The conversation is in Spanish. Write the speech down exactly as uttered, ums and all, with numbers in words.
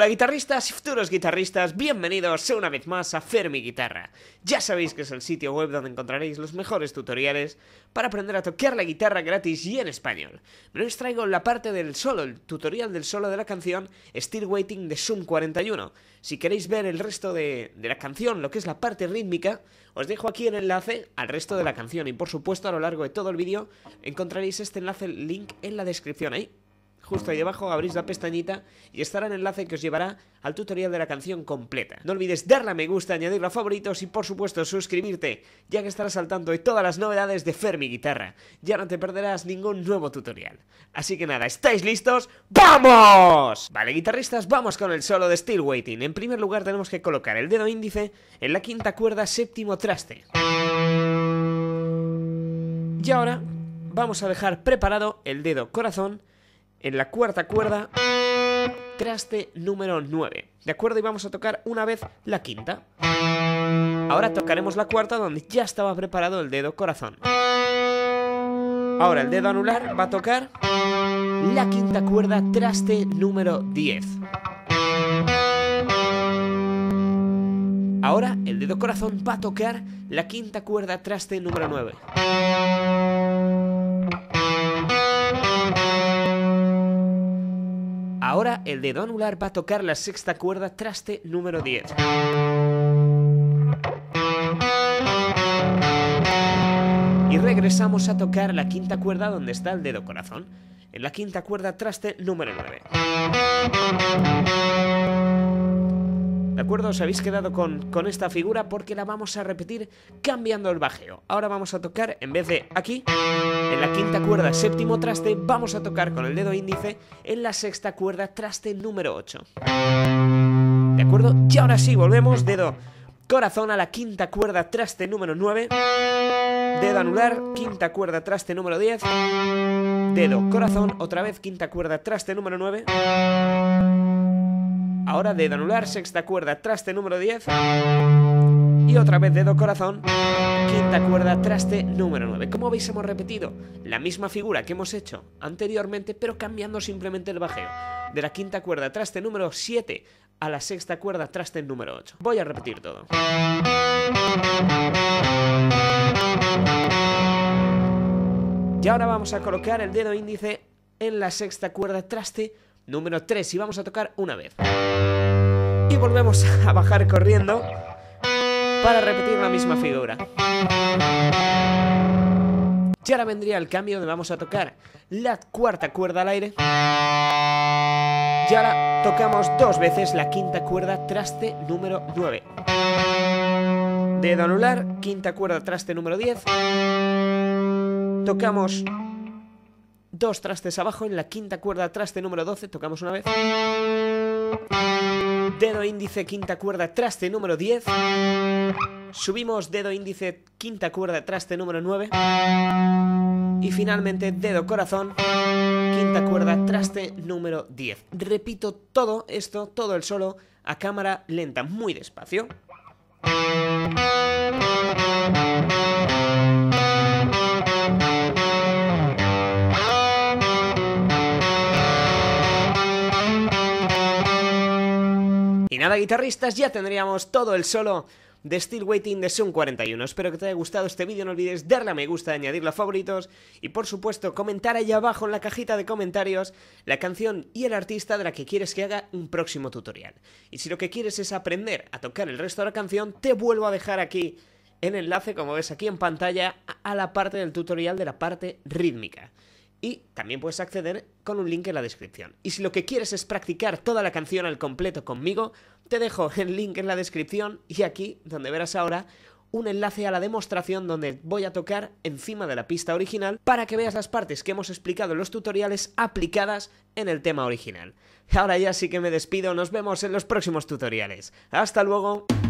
Hola guitarristas y futuros guitarristas, bienvenidos una vez más a Fermi Guitarra. Ya sabéis que es el sitio web donde encontraréis los mejores tutoriales para aprender a tocar la guitarra gratis y en español. Pero os traigo la parte del solo, el tutorial del solo de la canción Still Waiting de Sum cuarenta y uno. Si queréis ver el resto de, de la canción, lo que es la parte rítmica, os dejo aquí el enlace al resto de la canción y por supuesto a lo largo de todo el vídeo encontraréis este enlace, el link en la descripción ahí. Justo ahí debajo abrís la pestañita y estará el enlace que os llevará al tutorial de la canción completa. No olvides darle a me gusta, añadirlo a favoritos y por supuesto suscribirte, ya que estarás al tanto de todas las novedades de Fermi Guitarra. Ya no te perderás ningún nuevo tutorial. Así que nada, ¿estáis listos? ¡Vamos! Vale, guitarristas, vamos con el solo de Still Waiting. En primer lugar tenemos que colocar el dedo índice en la quinta cuerda, séptimo traste. Y ahora vamos a dejar preparado el dedo corazón en la cuarta cuerda, traste número nueve. ¿De acuerdo? Y vamos a tocar una vez la quinta. Ahora tocaremos la cuarta donde ya estaba preparado el dedo corazón. Ahora el dedo anular va a tocar la quinta cuerda, traste número diez. Ahora el dedo corazón va a tocar la quinta cuerda, traste número nueve. Ahora el dedo anular va a tocar la sexta cuerda, traste número diez. Y regresamos a tocar la quinta cuerda donde está el dedo corazón. En la quinta cuerda, traste número nueve. ¿De acuerdo? Os habéis quedado con, con esta figura porque la vamos a repetir cambiando el bajeo. Ahora vamos a tocar, en vez de aquí, en la quinta cuerda, séptimo traste, vamos a tocar con el dedo índice en la sexta cuerda, traste número ocho. ¿De acuerdo? Y ahora sí, volvemos, dedo corazón a la quinta cuerda, traste número nueve. Dedo anular, quinta cuerda, traste número diez. Dedo corazón, otra vez, quinta cuerda, traste número nueve. Ahora dedo anular, sexta cuerda, traste número diez. Y otra vez dedo corazón, quinta cuerda, traste número nueve. Como veis, hemos repetido la misma figura que hemos hecho anteriormente, pero cambiando simplemente el bajeo. De la quinta cuerda, traste número siete a la sexta cuerda, traste número ocho. Voy a repetir todo. Y ahora vamos a colocar el dedo índice en la sexta cuerda, traste número tres y vamos a tocar una vez. Y volvemos a bajar corriendo para repetir la misma figura. Y ahora vendría el cambio donde vamos a tocar la cuarta cuerda al aire. Y ahora tocamos dos veces la quinta cuerda, traste número nueve. Dedo anular, quinta cuerda, traste número diez. Tocamos dos trastes abajo en la quinta cuerda, traste número doce, tocamos una vez. Dedo índice, quinta cuerda, traste número diez. Subimos dedo índice, quinta cuerda, traste número nueve. Y finalmente dedo corazón, quinta cuerda, traste número diez. Repito todo esto, todo el solo, a cámara lenta, muy despacio. Y nada, guitarristas, ya tendríamos todo el solo de Still Waiting de Sum cuarenta y uno. Espero que te haya gustado este vídeo, no olvides darle a me gusta, añadirlo a favoritos y por supuesto comentar ahí abajo en la cajita de comentarios la canción y el artista de la que quieres que haga un próximo tutorial. Y si lo que quieres es aprender a tocar el resto de la canción, te vuelvo a dejar aquí el enlace, como ves aquí en pantalla, a la parte del tutorial de la parte rítmica. Y también puedes acceder con un link en la descripción. Y si lo que quieres es practicar toda la canción al completo conmigo, te dejo el link en la descripción y aquí, donde verás ahora, un enlace a la demostración donde voy a tocar encima de la pista original para que veas las partes que hemos explicado en los tutoriales aplicadas en el tema original. Ahora ya sí que me despido, nos vemos en los próximos tutoriales. ¡Hasta luego!